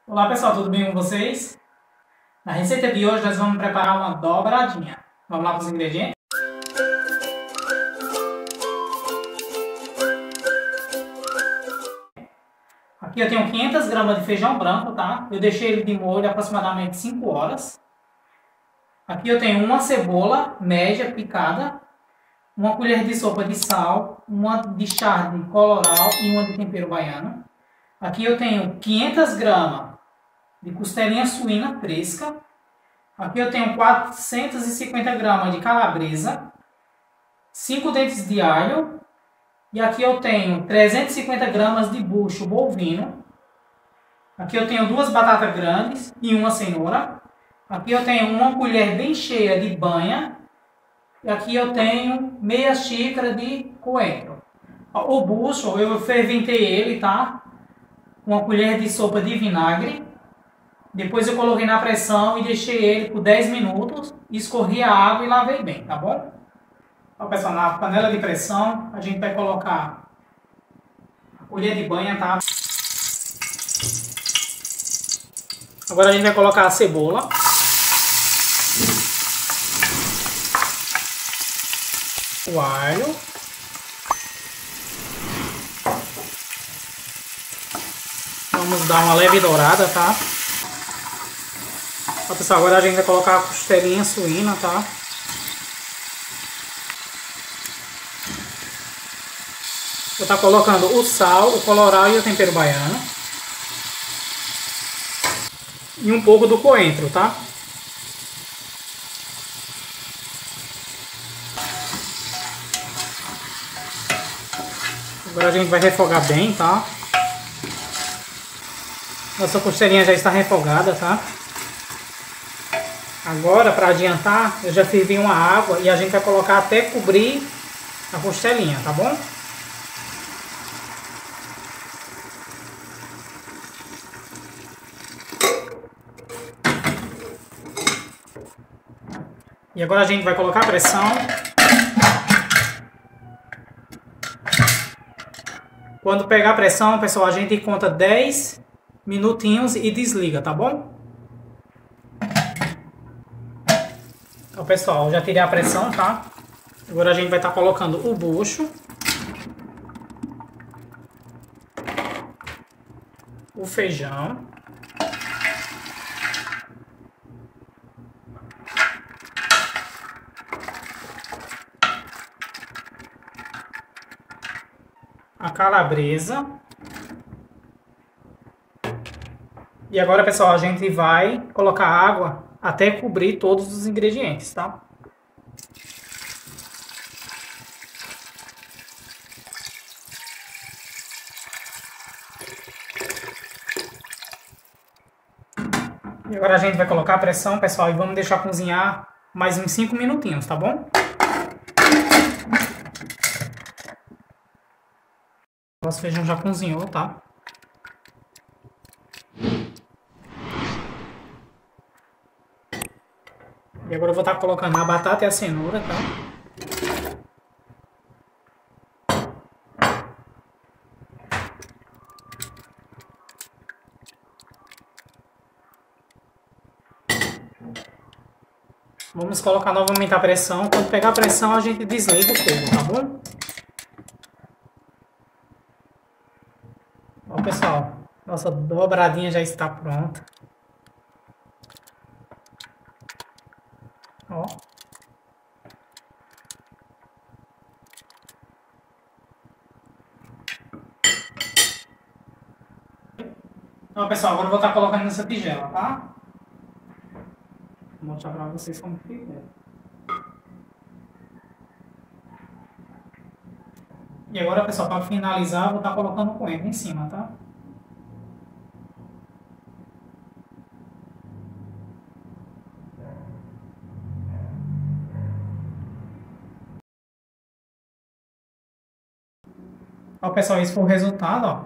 Olá pessoal, tudo bem com vocês? Na receita de hoje nós vamos preparar uma dobradinha. Vamos lá para os ingredientes? Aqui eu tenho 500 gramas de feijão branco, tá? Eu deixei ele de molho aproximadamente 5 horas. Aqui eu tenho uma cebola média picada, uma colher de sopa de sal, uma de chá de colorau e uma de tempero baiano. Aqui eu tenho 500 gramas de costelinha suína fresca. Aqui eu tenho 450 gramas de calabresa, 5 dentes de alho, e aqui eu tenho 350 gramas de bucho bovino. Aqui eu tenho 2 batatas grandes e uma cenoura. Aqui eu tenho uma colher bem cheia de banha. E aqui eu tenho meia xícara de coentro. O bucho eu ferventei ele, tá? Uma colher de sopa de vinagre. Depois eu coloquei na pressão e deixei ele por 10 minutos, escorri a água e lavei bem, tá bom? Então, pessoal, na panela de pressão a gente vai colocar a colher de banha, tá? Agora a gente vai colocar a cebola. O alho. Vamos dar uma leve dourada, tá? Ó, pessoal, agora a gente vai colocar a costelinha suína, tá? Vou estar colocando o sal, o colorau e o tempero baiano. E um pouco do coentro, tá? Agora a gente vai refogar bem, tá? Nossa costelinha já está refogada, tá? Agora, para adiantar, eu já fervi uma água e a gente vai colocar até cobrir a costelinha, tá bom? E agora a gente vai colocar a pressão. Quando pegar a pressão, pessoal, a gente conta 10 minutinhos e desliga, tá bom? Então, pessoal, já tirei a pressão, tá? Agora a gente vai estar colocando o bucho, o feijão, a calabresa. E agora, pessoal, a gente vai colocar água até cobrir todos os ingredientes, tá? E agora a gente vai colocar a pressão, pessoal, e vamos deixar cozinhar mais uns 5 minutinhos, tá bom? Nosso feijão já cozinhou, tá? E agora eu vou estar colocando a batata e a cenoura, tá? Vamos colocar novamente a pressão. Quando pegar a pressão, a gente desliga o fogo, tá bom? Ó, pessoal, nossa dobradinha já está pronta. Ó. Então, pessoal, agora eu vou estar colocando nessa tigela, tá? Vou mostrar pra vocês como fica. E agora, pessoal, para finalizar, eu vou estar colocando o coentro em cima, tá? Ó, pessoal, esse foi o resultado, ó.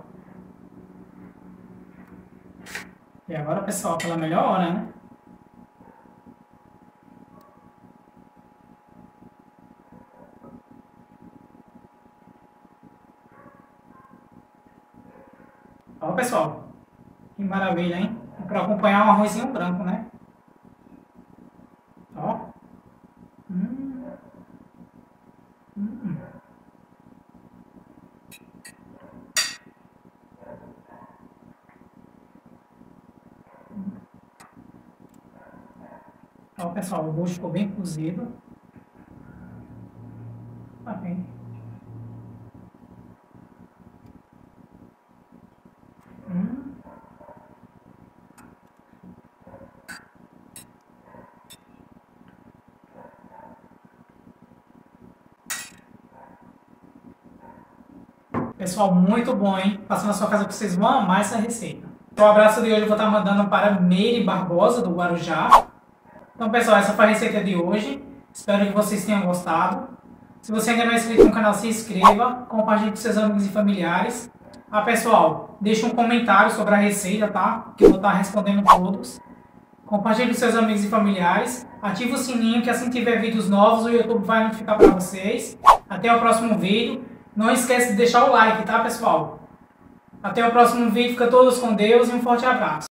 E agora, pessoal, pela melhor hora, né? Ó, pessoal, que maravilha, hein? para acompanhar um arrozinho branco, né? Ó. Ó, pessoal, o rosto ficou bem cozido. Tá bem. Pessoal, muito bom, hein? Passando na sua casa que vocês vão amar essa receita. O abraço de hoje eu vou estar mandando para Meire Barbosa, do Guarujá. Então, pessoal, essa foi a receita de hoje. Espero que vocês tenham gostado. Se você ainda não é inscrito no canal, se inscreva, compartilhe com seus amigos e familiares. Ah, pessoal, deixe um comentário sobre a receita, tá? Que eu vou estar respondendo todos. Compartilhe com seus amigos e familiares. Ative o sininho, que assim que tiver vídeos novos, o YouTube vai notificar para vocês. Até o próximo vídeo. Não esquece de deixar o like, tá, pessoal? Até o próximo vídeo. Fica todos com Deus e um forte abraço.